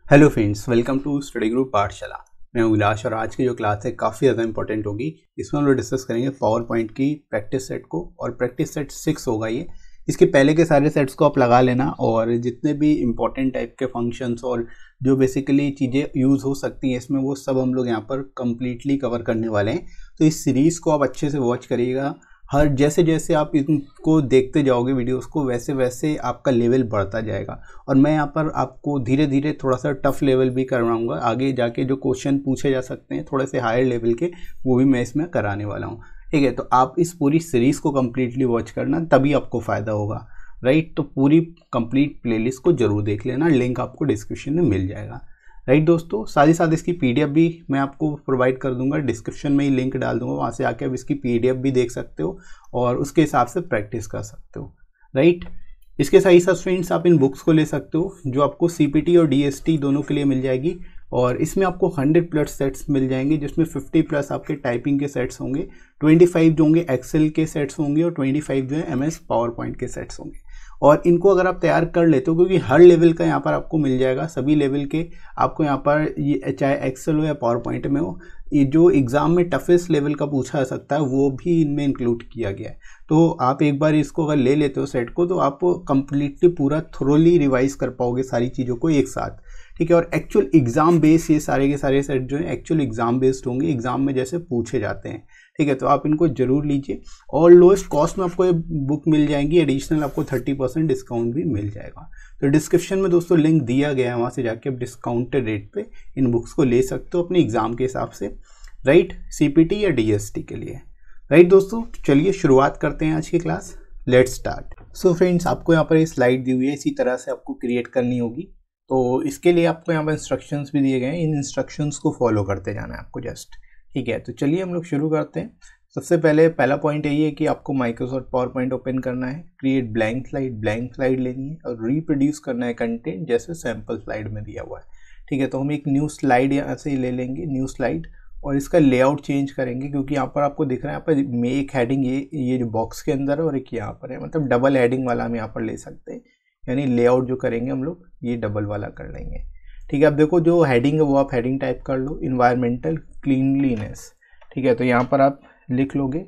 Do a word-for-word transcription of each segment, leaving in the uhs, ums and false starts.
Hello friends, welcome to study group Pathshala. मैं हूं विलास और आज की जो क्लास है काफ़ी ज़्यादा इंपॉर्टेंट होगी। इसमें हम लोग डिस्कस करेंगे पावर पॉइंट की प्रैक्टिस सेट को, और प्रैक्टिस सेट सिक्स होगा ये। इसके पहले के सारे सेट्स को आप लगा लेना, और जितने भी इंपॉर्टेंट टाइप के फंक्शंस और जो बेसिकली चीज़ें यूज़ हो सकती हैं इसमें, वो सब हम लोग यहाँ पर कम्प्लीटली कवर करने वाले हैं। तो इस सीरीज़ को आप अच्छे से वॉच करिएगा। हर जैसे जैसे आप इनको देखते जाओगे वीडियोस को, वैसे वैसे आपका लेवल बढ़ता जाएगा। और मैं यहाँ पर आपको धीरे धीरे थोड़ा सा टफ लेवल भी करवाऊंगा। आगे जाके जो क्वेश्चन पूछे जा सकते हैं थोड़े से हायर लेवल के, वो भी मैं इसमें कराने वाला हूँ। ठीक है, तो आप इस पूरी सीरीज़ को कम्प्लीटली वॉच करना, तभी आपको फ़ायदा होगा। राइट, तो पूरी कंप्लीट प्लेलिस्ट को जरूर देख लेना, लिंक आपको डिस्क्रिप्शन में मिल जाएगा। राइट दोस्तों, साथ ही साथ इसकी पीडीएफ भी मैं आपको प्रोवाइड कर दूंगा, डिस्क्रिप्शन में ही लिंक डाल दूंगा, वहाँ से आके आप इसकी पीडीएफ भी देख सकते हो और उसके हिसाब से प्रैक्टिस कर सकते हो। राइट, इसके साथ ही साथ फ्रेंड्स आप इन बुक्स को ले सकते हो जो आपको सीपीटी और डीएसटी दोनों के लिए मिल जाएगी। और इसमें आपको हंड्रेड प्लस सेट्स मिल जाएंगे, जिसमें फिफ्टी प्लस आपके टाइपिंग के सेट्स होंगे, ट्वेंटी फाइव जो होंगे एक्सेल के सेट्स होंगे, और ट्वेंटी फाइव जो है एमएस पावर पॉइंट के सेट्स होंगे। और इनको अगर आप तैयार कर लेते हो, क्योंकि हर लेवल का यहाँ पर आपको मिल जाएगा, सभी लेवल के आपको यहाँ पर, ये चाहे एक्सेल हो या पावर पॉइंट में हो, ये जो एग्ज़ाम में टफेस्ट लेवल का पूछा जा सकता है वो भी इनमें इंक्लूड किया गया है। तो आप एक बार इसको अगर ले लेते हो सेट को, तो आप कंप्लीटली पूरा थोरोली रिवाइज कर पाओगे सारी चीज़ों को एक साथ। ठीक है, और एक्चुअल एग्ज़ाम बेस्ड ये सारे के सारे सेट जो है एक्चुअल एग्ज़ाम बेस्ड होंगे, एग्ज़ाम में जैसे पूछे जाते हैं। ठीक है, तो आप इनको जरूर लीजिए, और लोएस्ट कॉस्ट में आपको ये बुक मिल जाएंगी। एडिशनल आपको थर्टी परसेंट डिस्काउंट भी मिल जाएगा। तो डिस्क्रिप्शन में दोस्तों लिंक दिया गया है, वहाँ से जाके आप डिस्काउंटेड रेट पे इन बुक्स को ले सकते हो अपने एग्जाम के हिसाब से। राइट, सीपीटी या डीएसटी के लिए। राइट दोस्तों, चलिए शुरुआत करते हैं आज की class. Let's start. So friends, आपको यहाँ पर ये स्लाइड दी हुई है, इसी तरह से आपको क्रिएट करनी होगी। तो इसके लिए आपको यहाँ पर इंस्ट्रक्शंस भी दिए गए हैं, इन इंस्ट्रक्शंस को फॉलो करते जाना है आपको जस्ट। ठीक है, तो चलिए हम लोग शुरू करते हैं। सबसे पहले पहला पॉइंट यही है कि आपको माइक्रोसॉफ्ट पावर पॉइंट ओपन करना है, create blank slide blank slide लेनी है, और रिप्रोड्यूस करना है कंटेंट जैसे सैम्पल स्लाइड में दिया हुआ है। ठीक है, तो हम एक न्यू स्लाइड यहाँ से ले लेंगे, न्यू स्लाइड, और इसका लेआउट चेंज करेंगे, क्योंकि यहाँ पर आपको दिख रहा है, यहाँ पर एक हेडिंग ये ये जो बॉक्स के अंदर है और एक यहाँ पर है, मतलब डबल हेडिंग वाला हम यहाँ पर ले सकते हैं। यानी लेआउट जो करेंगे हम लोग ये डबल वाला कर लेंगे। ठीक है, अब देखो जो हेडिंग है वो आप हेडिंग टाइप कर लो, इन्वायरमेंटल क्लीनलीनेस। ठीक है, तो यहाँ पर आप लिख लोगे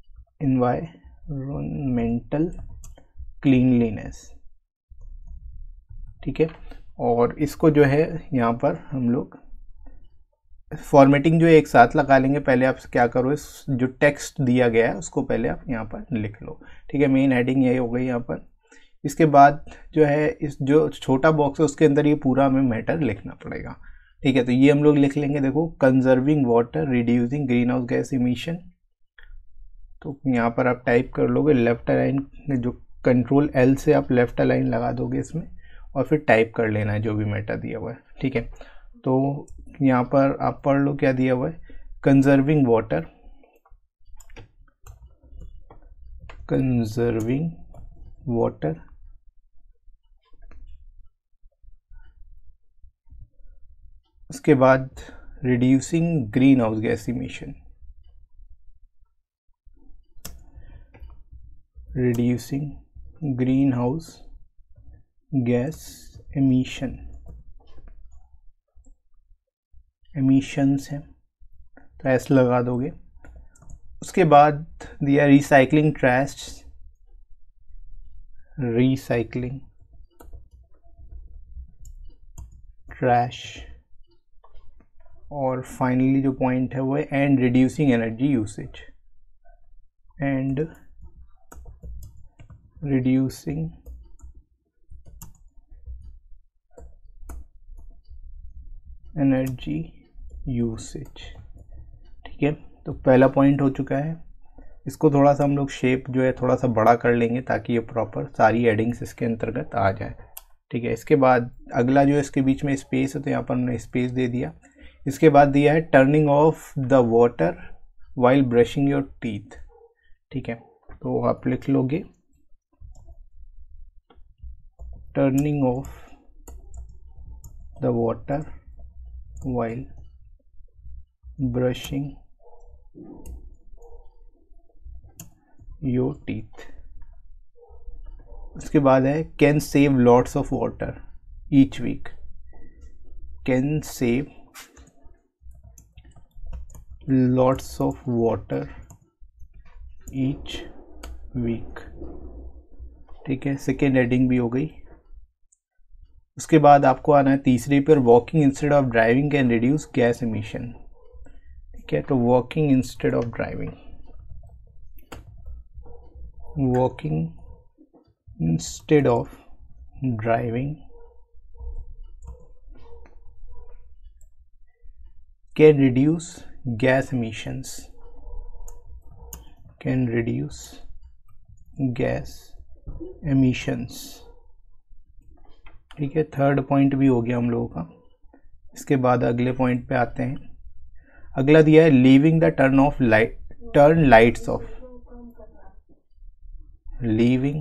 इन्वायरमेंटल क्लीनलीनेस। ठीक है, और इसको जो है यहाँ पर हम लोग फॉर्मेटिंग जो एक साथ लगा लेंगे। पहले आप क्या करो, इस जो टेक्स्ट दिया गया है उसको पहले आप यहाँ पर लिख लो। ठीक है, मेन हेडिंग यही हो गई यहाँ पर। इसके बाद जो है इस जो छोटा बॉक्स है उसके अंदर ये पूरा हमें मैटर लिखना पड़ेगा। ठीक है, तो ये हम लोग लिख लेंगे। देखो, conserving water, reducing green house gas emission. तो यहाँ पर आप टाइप कर लोगे लेफ्ट अलाइन, जो कंट्रोल एल से आप लेफ्ट अलाइन लगा दोगे इसमें, और फिर टाइप कर लेना है जो भी मैटर दिया हुआ है। ठीक है, तो यहाँ पर आप पढ़ लो क्या दिया हुआ है, कंजर्विंग वाटर, कंजर्विंग वाटर, उसके बाद reducing green house gas emission, reducing green house gas emission, emissions हैं तो ऐसे लगा दोगे। उसके बाद दिया रिसाइकलिंग ट्रैश, रिसाइकलिंग ट्रैश, और फाइनली जो पॉइंट है वो है and reducing energy usage, and reducing energy usage. ठीक है, तो पहला पॉइंट हो चुका है। इसको थोड़ा सा हम लोग शेप जो है थोड़ा सा बड़ा कर लेंगे, ताकि ये प्रॉपर सारी हेडिंग्स इसके अंतर्गत आ जाए। ठीक है, इसके बाद अगला जो है इसके बीच में स्पेस है, तो यहाँ पर हमने स्पेस दे दिया। इसके बाद दिया है turning off the water while brushing your teeth. ठीक है, तो आप लिख लोगे turning off the water while brushing your teeth. उसके बाद है can save lots of water each week. Can save lots of water each week. ठीक है, सेकेंड हेडिंग भी हो गई। उसके बाद आपको आना है तीसरी पर, walking instead of driving can reduce gas emission. ठीक है, तो walking instead of driving, walking instead of driving can reduce gas emissions, can reduce gas emissions। ठीक है, थर्ड पॉइंट भी हो गया हम लोगों का। इसके बाद अगले पॉइंट पे आते हैं। अगला दिया है leaving the turn off light turn lights off, leaving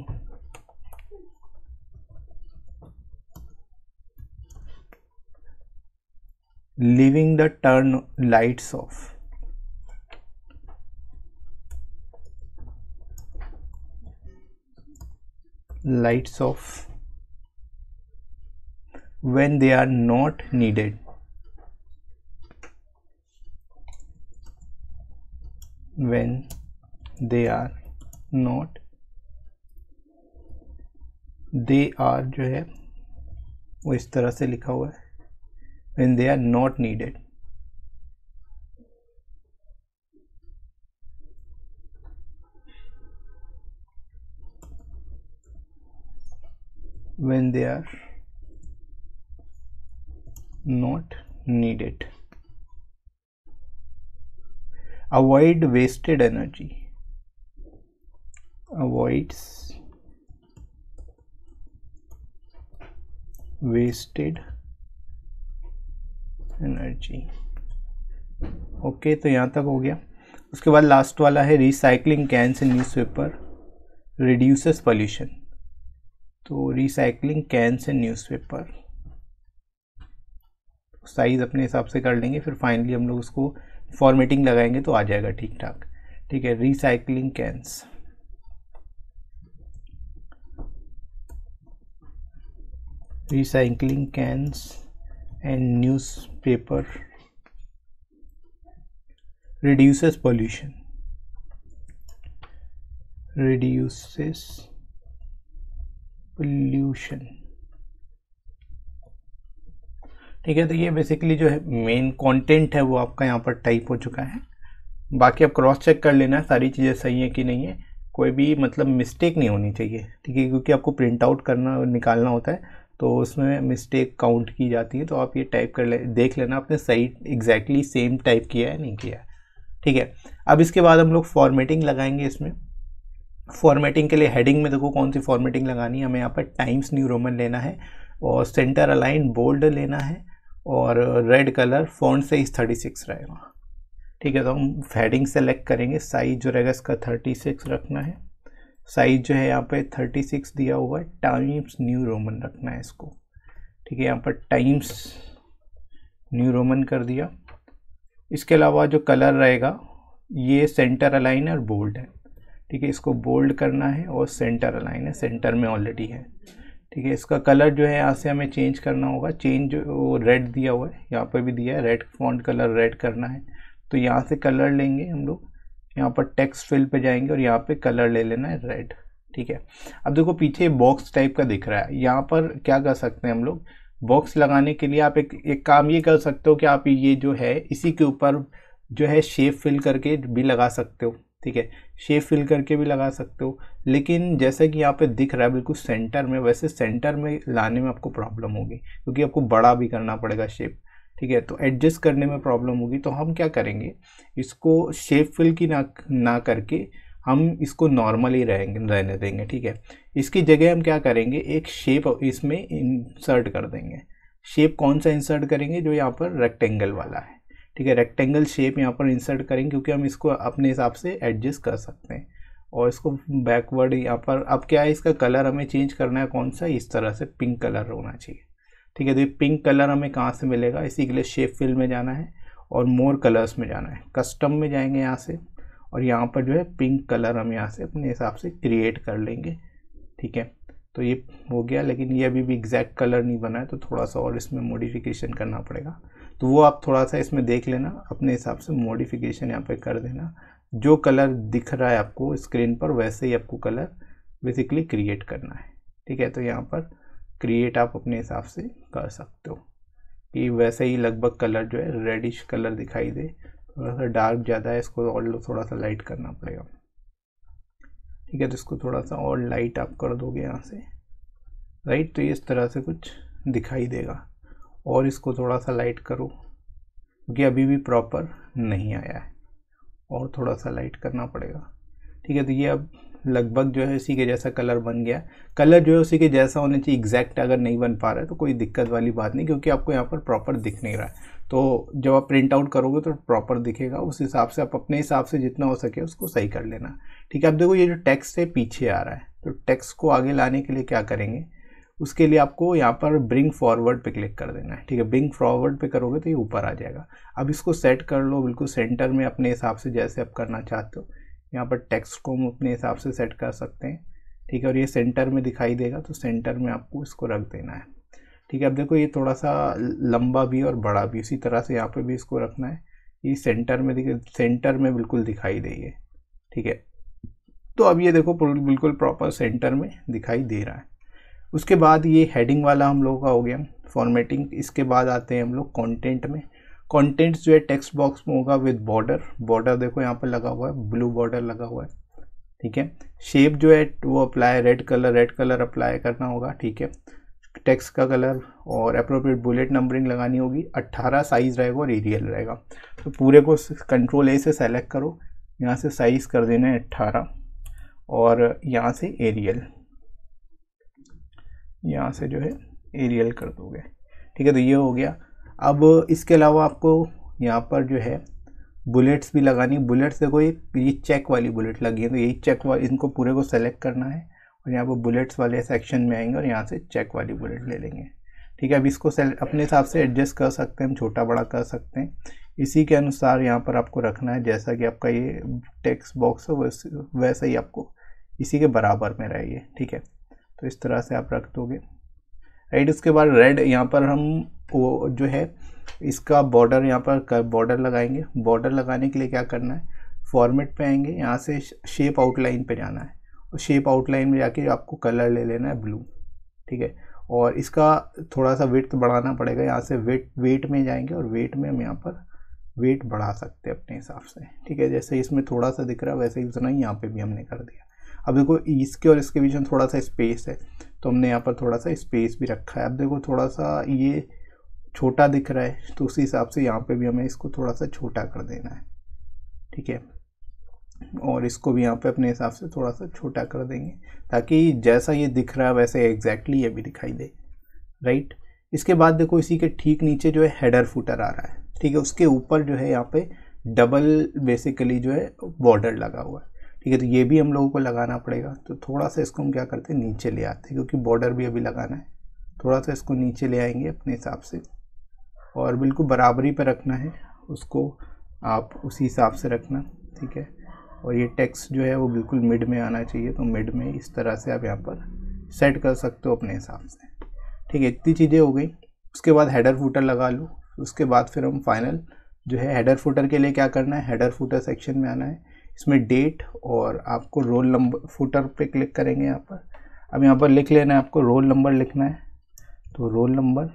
leaving the turn lights off, lights off when they are not needed, when they are not, they are जो है वो इस तरह से लिखा हुआ है, when they are not needed। when they are not needed, avoid wasted energy, avoids wasted energy. Okay, तो यहाँ तक हो गया। उसके बाद लास्ट वाला है recycling cans in newspaper reduces pollution. तो recycling cans in newspaper size अपने हिसाब से कर लेंगे, फिर फाइनली हम लोग उसको फॉर्मेटिंग लगाएंगे तो आ जाएगा ठीक ठाक। ठीक है, recycling cans, recycling cans and newspaper reduces pollution, reduces pollution। ठीक है, तो ये बेसिकली जो है मेन कंटेंट है वो आपका यहाँ पर टाइप हो चुका है। बाकी आप क्रॉस चेक कर लेना सारी चीज़ें सही है कि नहीं है, कोई भी मतलब मिस्टेक नहीं होनी चाहिए। ठीक है, क्योंकि आपको प्रिंट आउट करना निकालना होता है तो उसमें मिस्टेक काउंट की जाती है। तो आप ये टाइप कर ले, देख लेना आपने सही एग्जैक्टली सेम टाइप किया है नहीं किया है। ठीक है, अब इसके बाद हम लोग फॉर्मेटिंग लगाएंगे। इसमें फॉर्मेटिंग के लिए हेडिंग में देखो कौन सी फॉर्मेटिंग लगानी है। हमें यहाँ पर टाइम्स न्यू रोमन लेना है और सेंटर अलाइन बोल्ड लेना है और red colour font size thirty six रहेगा। ठीक है, तो हम हेडिंग सेलेक्ट करेंगे, साइज जो रहेगा इसका थर्टी सिक्स रखना है। साइज जो है यहाँ पे थर्टी सिक्स दिया हुआ है, टाइम्स न्यू रोमन रखना है इसको। ठीक है, यहाँ पर टाइम्स न्यू रोमन कर दिया। इसके अलावा जो कलर रहेगा ये सेंटर अलाइन और बोल्ड है। ठीक है, इसको बोल्ड करना है और सेंटर अलाइन है, सेंटर में ऑलरेडी है। ठीक है, इसका कलर जो है यहाँ से हमें चेंज करना होगा। चेंज जो रेड दिया हुआ है, यहाँ पर भी दिया है रेड, फॉन्ट कलर रेड करना है। तो यहाँ से कलर लेंगे हम लोग, यहाँ पर टेक्स्ट फिल पे जाएंगे और यहाँ पे कलर ले लेना है रेड। ठीक है, अब देखो पीछे बॉक्स टाइप का दिख रहा है, यहाँ पर क्या कर सकते हैं हम लोग, बॉक्स लगाने के लिए आप एक एक काम ये कर सकते हो कि आप ये जो है इसी के ऊपर जो है शेप फिल करके भी लगा सकते हो। ठीक है, शेप फिल करके भी लगा सकते हो, लेकिन जैसे कि यहाँ पे दिख रहा है बिल्कुल सेंटर में, वैसे सेंटर में लाने में आपको प्रॉब्लम होगी क्योंकि आपको बड़ा भी करना पड़ेगा शेप। ठीक है, तो एडजस्ट करने में प्रॉब्लम होगी। तो हम क्या करेंगे, इसको शेप फिल की ना ना करके हम इसको नॉर्मल ही रहेंगे रहने देंगे। ठीक है, इसकी जगह हम क्या करेंगे, एक शेप इसमें इंसर्ट कर देंगे। शेप कौन सा इंसर्ट करेंगे, जो यहाँ पर रेक्टेंगल वाला है। ठीक है, रेक्टेंगल शेप यहाँ पर इंसर्ट करेंगे क्योंकि हम इसको अपने हिसाब से एडजस्ट कर सकते हैं। और इसको बैकवर्ड यहाँ पर अब क्या है, इसका कलर हमें चेंज करना है, कौन सा, इस तरह से पिंक कलर होना चाहिए। ठीक है, तो ये पिंक कलर हमें कहाँ से मिलेगा, इसी के लिए शेप फिल में जाना है और मोर कलर्स में जाना है, कस्टम में जाएंगे यहाँ से और यहाँ पर जो है पिंक कलर हम यहाँ से अपने हिसाब से क्रिएट कर लेंगे। ठीक है, तो ये हो गया, लेकिन ये अभी भी एग्जैक्ट कलर नहीं बना है, तो थोड़ा सा और इसमें मॉडिफिकेशन करना पड़ेगा। तो वो आप थोड़ा सा इसमें देख लेना, अपने हिसाब से मॉडिफिकेशन यहाँ पे कर देना। जो कलर दिख रहा है आपको स्क्रीन पर वैसे ही आपको कलर बेसिकली क्रिएट करना है, ठीक है। तो यहाँ पर क्रिएट आप अपने हिसाब से कर सकते हो कि वैसे ही लगभग कलर जो है रेडिश कलर दिखाई दे। थोड़ा सा डार्क ज़्यादा है, इसको और थोड़ा सा लाइट करना पड़ेगा, ठीक है। तो इसको थोड़ा सा और लाइट आप कर दोगे यहाँ से, राइट। तो इस तरह से कुछ दिखाई देगा। और इसको थोड़ा सा लाइट करो क्योंकि अभी भी प्रॉपर नहीं आया है, और थोड़ा सा लाइट करना पड़ेगा, ठीक है। तो ये अब लगभग जो है इसी के जैसा कलर बन गया। कलर जो है उसी के जैसा होना चाहिए एग्जैक्ट। अगर नहीं बन पा रहा है तो कोई दिक्कत वाली बात नहीं, क्योंकि आपको यहाँ पर प्रॉपर दिख नहीं रहा है। तो जब आप प्रिंट आउट करोगे तो प्रॉपर दिखेगा। उस हिसाब से आप अपने हिसाब से जितना हो सके उसको सही कर लेना, ठीक है। अब देखो ये जो टेक्स्ट है पीछे आ रहा है, तो टेक्स्ट को आगे लाने के लिए क्या करेंगे, उसके लिए आपको यहाँ पर ब्रिंग फॉरवर्ड पे क्लिक कर देना है, ठीक है। ब्रिंग फॉरवर्ड पे करोगे तो ये ऊपर आ जाएगा। अब इसको सेट कर लो बिल्कुल सेंटर में अपने हिसाब से, जैसे आप करना चाहते हो। यहाँ पर टेक्स्ट को हम अपने हिसाब से सेट कर सकते हैं, ठीक है। और ये सेंटर में दिखाई देगा, तो सेंटर में आपको इसको रख देना है, ठीक है। अब देखो ये थोड़ा सा लंबा भी और बड़ा भी, इसी तरह से यहाँ पे भी इसको रखना है। ये सेंटर में दिखे, सेंटर में बिल्कुल दिखाई देगी, ठीक है। तो अब ये देखो बिल्कुल प्रॉपर सेंटर में दिखाई दे रहा है। उसके बाद ये हेडिंग वाला हम लोगों का हो गया फॉर्मेटिंग। इसके बाद आते हैं हम लोग कंटेंट में। कंटेंट्स जो है टेक्स्ट बॉक्स में होगा विद बॉर्डर। बॉर्डर देखो यहाँ पर लगा हुआ है, ब्लू बॉर्डर लगा हुआ है, ठीक है। शेप जो है वो apply red colour red colour apply करना होगा, ठीक है। टेक्स्ट का कलर और अप्रोप्रिएट बुलेट नंबरिंग लगानी होगी। अट्ठारह साइज रहेगा और एरियल रहेगा। तो पूरे को कंट्रोल ए से सेलेक्ट करो, यहाँ से साइज कर देना है अट्ठारह, और यहाँ से एरियल, यहाँ से जो है एरियल कर दोगे, ठीक है। तो ये हो गया। अब इसके अलावा आपको यहाँ पर जो है बुलेट्स भी लगानी। बुलेट्स देखो ये ये चेक वाली बुलेट लगी है, तो यही चेक वाली, इनको पूरे को सेलेक्ट करना है और यहाँ पर बुलेट्स वाले सेक्शन में आएंगे और यहाँ से चेक वाली बुलेट ले लेंगे, ठीक है। अब इसको अपने हिसाब से एडजस्ट कर सकते हैं, हम छोटा बड़ा कर सकते हैं। इसी के अनुसार यहाँ पर आपको रखना है, जैसा कि आपका ये टेक्स्ट बॉक्स है वैसा ही आपको इसी के बराबर में रहिए, ठीक है। तो इस तरह से आप रख दोगे, राइट। उसके बाद रेड यहाँ पर हम वो जो है इसका बॉर्डर यहाँ पर बॉर्डर लगाएंगे। बॉर्डर लगाने के लिए क्या करना है, फॉर्मेट पे आएंगे, यहाँ से शेप आउटलाइन पे जाना है और शेप आउटलाइन में जाके आपको कलर ले लेना है ब्लू, ठीक है। और इसका थोड़ा सा वेट बढ़ाना पड़ेगा। यहाँ से वेट वेट में जाएंगे और वेट में हम यहाँ पर वेट बढ़ा सकते हैं अपने हिसाब से, ठीक है। जैसे इसमें थोड़ा सा दिख रहा है वैसे ही उतना ही यहाँ पे भी हमने कर दिया। अब देखो इसके और इसके बीच में थोड़ा सा स्पेस है, तो हमने यहाँ पर थोड़ा सा स्पेस भी रखा है। अब देखो थोड़ा सा ये छोटा दिख रहा है, तो उसी हिसाब से यहाँ पे भी हमें इसको थोड़ा सा छोटा कर देना है, ठीक है। और इसको भी यहाँ पे अपने हिसाब से थोड़ा सा छोटा कर देंगे, ताकि जैसा ये दिख रहा है वैसे एग्जैक्टली ये भी दिखाई दे, राइट। इसके बाद देखो इसी के ठीक नीचे जो है हेडर फुटर आ रहा है, ठीक है। उसके ऊपर जो है यहाँ पे डबल बेसिकली जो है बॉर्डर लगा हुआ है, ठीक है। तो ये भी हम लोगों को लगाना पड़ेगा। तो थोड़ा सा इसको हम क्या करते हैं नीचे ले आते हैं, क्योंकि बॉर्डर भी अभी लगाना है। थोड़ा सा इसको नीचे ले आएंगे अपने हिसाब से और बिल्कुल बराबरी पर रखना है उसको, आप उसी हिसाब से रखना, ठीक है। और ये टेक्स्ट जो है वो बिल्कुल मिड में आना चाहिए, तो मिड में इस तरह से आप यहाँ पर सेट कर सकते हो अपने हिसाब से, ठीक है। इतनी चीज़ें हो गई। उसके बाद हेडर फुटर लगा लो। उसके बाद फिर हम फाइनल जो है हेडर फुटर के लिए क्या करना है, हेडर फुटर सेक्शन में आना है। इसमें डेट और आपको रोल नंबर, फुटर पे क्लिक करेंगे यहाँ पर। अब यहाँ पर लिख लेना है, आपको रोल नंबर लिखना है, तो रोल नंबर,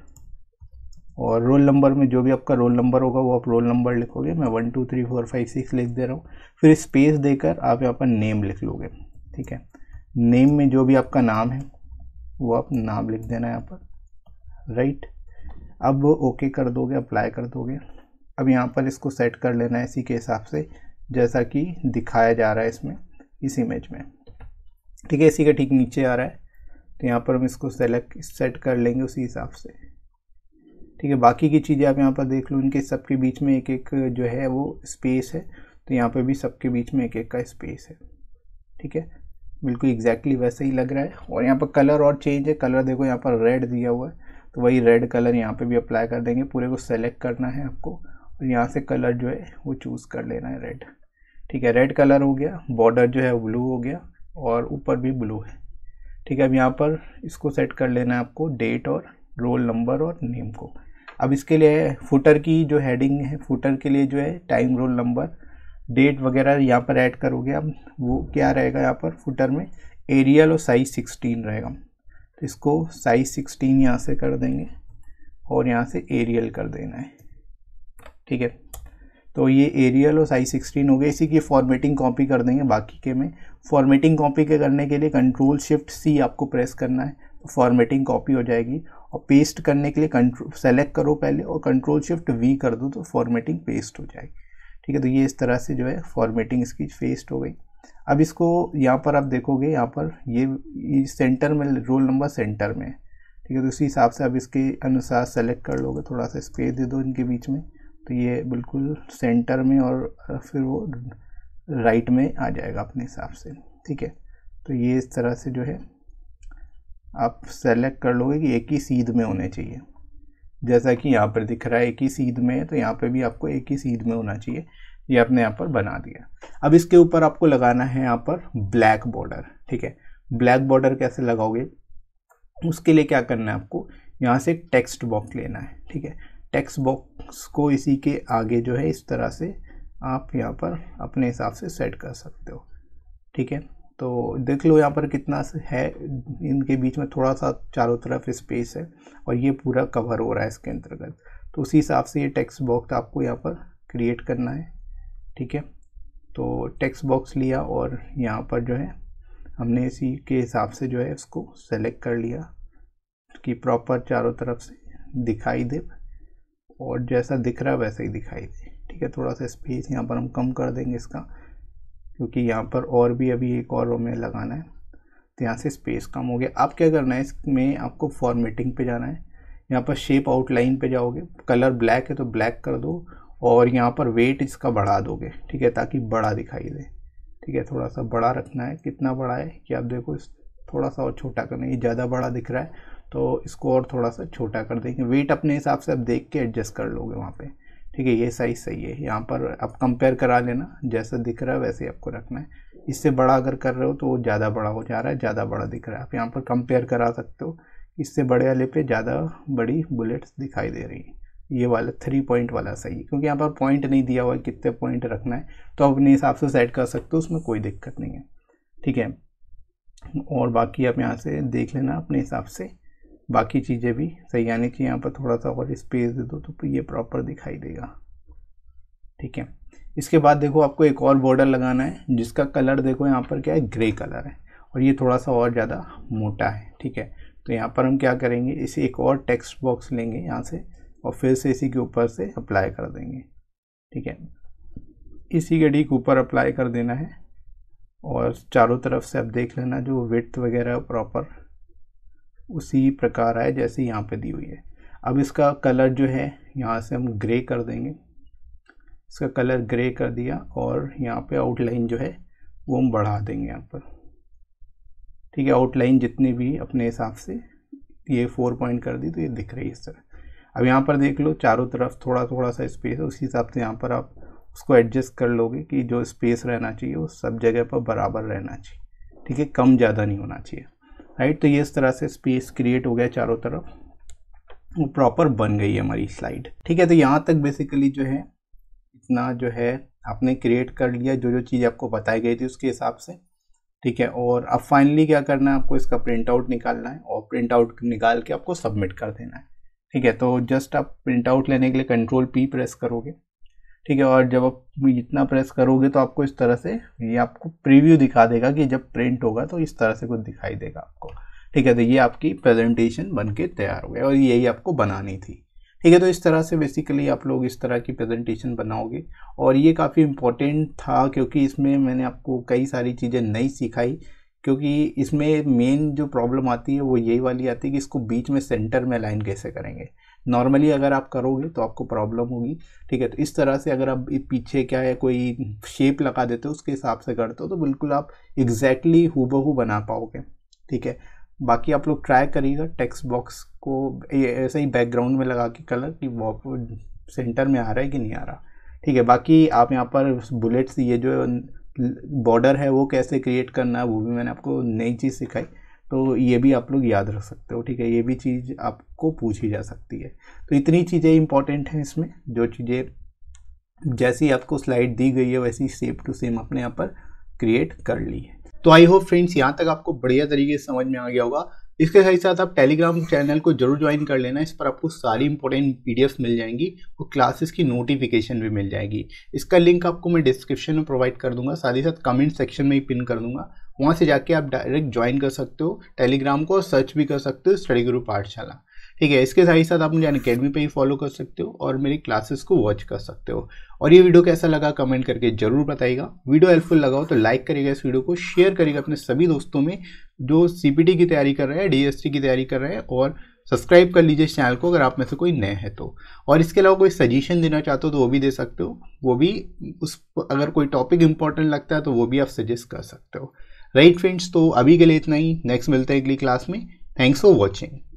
और रोल नंबर में जो भी आपका रोल नंबर होगा वो आप रोल नंबर लिखोगे। मैं one two three four five six लिख दे रहा हूँ। फिर स्पेस देकर आप यहाँ पर नेम लिख लोगे, ठीक है। नेम में जो भी आपका नाम है वो आप नाम लिख देना है यहाँ पर, राइट। अब ओके कर दोगे, अप्लाई कर दोगे। अब यहाँ पर इसको सेट कर लेना है इसी के हिसाब से जैसा कि दिखाया जा रहा है इसमें, इस इमेज में, ठीक है। इसी के ठीक नीचे आ रहा है, तो यहाँ पर हम इसको सेलेक्ट सेट कर लेंगे उसी हिसाब से, ठीक है। बाकी की चीज़ें आप यहाँ पर देख लो, इनके सबके बीच में एक एक जो है वो स्पेस है, तो यहाँ पर भी सबके बीच में एक एक का स्पेस है, ठीक है। बिल्कुल एग्जैक्टली वैसे ही लग रहा है। और यहाँ पर कलर और चेंज है। कलर देखो यहाँ पर रेड दिया हुआ है, तो वही रेड कलर यहाँ पे भी अप्लाई कर देंगे। पूरे को सेलेक्ट करना है आपको और यहाँ से कलर जो है वो चूज़ कर लेना है रेड, ठीक है। रेड कलर हो गया, बॉर्डर जो है ब्लू हो गया और ऊपर भी ब्लू है, ठीक है। अब यहाँ पर इसको सेट कर लेना है आपको, डेट और रोल नंबर और नेम को। अब इसके लिए फुटर की जो हेडिंग है, फुटर के लिए जो है टाइम, रोल नंबर, डेट वगैरह यहाँ पर ऐड करोगे। अब वो क्या रहेगा यहाँ पर फुटर में, एरियल और साइज सिक्सटीन रहेगा। तो इसको साइज सिक्सटीन यहाँ से कर देंगे और यहाँ से एरियल कर देना है, ठीक है। तो ये एरियल और साइज सिक्सटीन हो गए। इसी की फॉर्मेटिंग कॉपी कर देंगे बाकी के में। फॉर्मेटिंग कॉपी के करने के लिए कंट्रोल शिफ्ट सी आपको प्रेस करना है, तो फॉर्मेटिंग कॉपी हो जाएगी। और पेस्ट करने के लिए कंट्रोल सेलेक्ट करो पहले और कंट्रोल शिफ्ट वी कर दो, तो फॉर्मेटिंग पेस्ट हो जाएगी, ठीक है। तो ये इस तरह से जो है फॉर्मेटिंग इसकी पेस्ट हो गई। अब इसको यहाँ पर आप देखोगे, यहाँ पर ये सेंटर में रोल नंबर सेंटर में है, ठीक है। तो उसी हिसाब से आप इसके अनुसार सेलेक्ट कर लोगे, थोड़ा सा स्पेस दे दो इनके बीच में, तो ये बिल्कुल सेंटर में और फिर वो राइट में आ जाएगा अपने हिसाब से, ठीक है। तो ये इस तरह से जो है आप सेलेक्ट कर लोगे कि एक ही सीध में होने चाहिए, जैसा कि यहाँ पर दिख रहा है एक ही सीध में है, तो यहाँ पे भी आपको एक ही सीध में होना चाहिए। ये आपने यहाँ पर बना दिया। अब इसके ऊपर आपको लगाना है यहाँ पर ब्लैक बॉर्डर, ठीक है। ब्लैक बॉर्डर कैसे लगाओगे, उसके लिए क्या करना है आपको, यहाँ से टेक्स्ट बॉक्स लेना है, ठीक है। टेक्स्ट बॉक्स को इसी के आगे जो है इस तरह से आप यहाँ पर अपने हिसाब से सेट कर सकते हो, ठीक है। तो देख लो यहाँ पर कितना है, इनके बीच में थोड़ा सा चारों तरफ स्पेस है और ये पूरा कवर हो रहा है इसके अंतर्गत। तो उसी हिसाब से ये टेक्स्ट बॉक्स आपको यहाँ पर क्रिएट करना है, ठीक है। तो टेक्स्ट बॉक्स लिया और यहाँ पर जो है हमने इसी के हिसाब से जो है इसको सेलेक्ट कर लिया कि प्रॉपर चारों तरफ से दिखाई दे और जैसा दिख रहा है वैसा ही दिखाई दे, ठीक है। थोड़ा सा स्पेस यहाँ पर हम कम कर देंगे इसका, क्योंकि यहाँ पर और भी अभी एक और रो में लगाना है, तो यहाँ से स्पेस कम हो गया। अब क्या करना है, इसमें आपको फॉर्मेटिंग पे जाना है। यहाँ पर शेप आउटलाइन पे जाओगे, कलर ब्लैक है तो ब्लैक कर दो और यहाँ पर वेट इसका बढ़ा दोगे, ठीक है, ताकि बड़ा दिखाई दे, ठीक है। थोड़ा सा बड़ा रखना है। कितना बड़ा है कि आप देखो, इस थोड़ा सा और छोटा करना है, ये ज़्यादा बड़ा दिख रहा है तो इसको और थोड़ा सा छोटा कर देंगे। वेट अपने हिसाब से आप देख के एडजस्ट कर लोगे वहाँ पे, ठीक है। ये साइज सही है। यहाँ पर आप कंपेयर करा लेना, जैसा दिख रहा है वैसे आपको रखना है। इससे बड़ा अगर कर रहे हो तो वो ज़्यादा बड़ा हो जा रहा है, ज़्यादा बड़ा दिख रहा है। आप यहाँ पर कंपेयर करा सकते हो, इससे बड़े वाले पे ज़्यादा बड़ी बुलेट्स दिखाई दे रही है, ये वाला थ्री पॉइंट वाला सही है, क्योंकि यहाँ पर पॉइंट नहीं दिया हुआ है कितने पॉइंट रखना है, तो आप अपने हिसाब से सेट कर सकते हो, उसमें कोई दिक्कत नहीं है, ठीक है। और बाकी आप यहाँ से देख लेना अपने हिसाब से, बाकी चीज़ें भी सही आनी चाहिए। यहाँ पर थोड़ा सा और स्पेस दे दो तो ये प्रॉपर दिखाई देगा, ठीक है। इसके बाद देखो आपको एक और बॉर्डर लगाना है, जिसका कलर देखो यहाँ पर क्या है, ग्रे कलर है और ये थोड़ा सा और ज़्यादा मोटा है, ठीक है। तो यहाँ पर हम क्या करेंगे, इसे एक और टेक्स्ट बॉक्स लेंगे यहाँ से और फिर से इसी के ऊपर से अप्लाई कर देंगे, ठीक है। इसी के ठीक ऊपर अप्लाई कर देना है और चारों तरफ से आप देख लेना जो विड्थ वगैरह प्रॉपर उसी प्रकार आए जैसे यहाँ पे दी हुई है। अब इसका कलर जो है यहाँ से हम ग्रे कर देंगे, इसका कलर ग्रे कर दिया और यहाँ पे आउटलाइन जो है वो हम बढ़ा देंगे यहाँ पर, ठीक है। आउटलाइन जितनी भी अपने हिसाब से, ये फोर पॉइंट कर दी तो ये दिख रही है इस तरह। अब यहाँ पर देख लो चारों तरफ थोड़ा थोड़ा सा स्पेस है, उसी हिसाब से यहाँ पर आप उसको एडजस्ट कर लोगे कि जो स्पेस रहना चाहिए वो सब जगह पर बराबर रहना चाहिए, ठीक है, कम ज़्यादा नहीं होना चाहिए, राइट। तो ये इस तरह से स्पेस क्रिएट हो गया चारों तरफ, वो प्रॉपर बन गई है हमारी स्लाइड, ठीक है। तो यहाँ तक बेसिकली जो है इतना जो है आपने क्रिएट कर लिया, जो जो चीज़ आपको बताई गई थी उसके हिसाब से, ठीक है। और अब फाइनली क्या करना है, आपको इसका प्रिंट आउट निकालना है और प्रिंट आउट निकाल के आपको सबमिट कर देना है, ठीक है। तो जस्ट आप प्रिंट आउट लेने के लिए कंट्रोल पी प्रेस करोगे, ठीक है। और जब आप इतना प्रेस करोगे तो आपको इस तरह से ये आपको प्रीव्यू दिखा देगा कि जब प्रिंट होगा तो इस तरह से कुछ दिखाई देगा आपको, ठीक है। तो ये आपकी प्रेजेंटेशन बन के तैयार हो गया और यही आपको बनानी थी, ठीक है। तो इस तरह से बेसिकली आप लोग इस तरह की प्रेजेंटेशन बनाओगे और ये काफ़ी इम्पोर्टेंट था, क्योंकि इसमें मैंने आपको कई सारी चीज़ें नई सिखाई, क्योंकि इसमें मेन जो प्रॉब्लम आती है वो यही वाली आती है कि इसको बीच में सेंटर में अलाइन कैसे करेंगे। नॉर्मली अगर आप करोगे तो आपको प्रॉब्लम होगी, ठीक है। तो इस तरह से अगर आप पीछे क्या है कोई शेप लगा देते हो उसके हिसाब से करते हो तो बिल्कुल आप एग्जैक्टली हूबहू बना पाओगे, ठीक है। बाकी आप लोग ट्राई करिएगा टेक्स्ट बॉक्स को ऐसे ही बैकग्राउंड में लगा के कलर कि वो सेंटर में आ रहा है कि नहीं आ रहा, ठीक है। बाकी आप यहाँ पर बुलेट्स, ये जो बॉर्डर है वो कैसे क्रिएट करना है वो भी मैंने आपको नई चीज़ सिखाई। तो ये भी आप लोग याद रख सकते हो, ठीक है। ये भी चीज़ आपको पूछी जा सकती है। तो इतनी चीज़ें इंपॉर्टेंट हैं इसमें, जो चीज़ें जैसी आपको स्लाइड दी गई है वैसी सेम टू सेम अपने यहाँ पर क्रिएट कर ली है। तो आई होप फ्रेंड्स यहाँ तक आपको बढ़िया तरीके से समझ में आ गया होगा। इसके साथ साथ आप टेलीग्राम चैनल को जरूर ज्वाइन कर लेना, इस पर आपको सारी इंपॉर्टेंट पीडीएफ मिल जाएंगी और क्लासेस की नोटिफिकेशन भी मिल जाएगी। इसका लिंक आपको मैं डिस्क्रिप्शन में प्रोवाइड कर दूंगा, साथ ही साथ कमेंट सेक्शन में ही पिन कर दूंगा। वहाँ से जाके आप डायरेक्ट ज्वाइन कर सकते हो टेलीग्राम को और सर्च भी कर सकते हो स्टडी गुरु पाठशाला, ठीक है। इसके साथ ही साथ आप मुझे अनअकैडमी पे ही फॉलो कर सकते हो और मेरी क्लासेस को वॉच कर सकते हो। और ये वीडियो कैसा लगा कमेंट करके जरूर बताइएगा। वीडियो हेल्पफुल लगा हो तो लाइक करिएगा, इस वीडियो को शेयर करिएगा अपने सभी दोस्तों में जो सीपीटी की तैयारी कर रहे हैं, डीएसटी की तैयारी कर रहे हैं, और सब्सक्राइब कर लीजिए इस चैनल को अगर आप में से कोई नए हैं तो। और इसके अलावा कोई सजेशन देना चाहते हो तो वो भी दे सकते हो, वो भी उस अगर कोई टॉपिक इंपॉर्टेंट लगता है तो वो भी आप सजेस्ट कर सकते हो। राइट फ्रेंड्स, तो अभी के लिए इतना ही, नेक्स्ट मिलते हैं अगली क्लास में। Thanks for watching.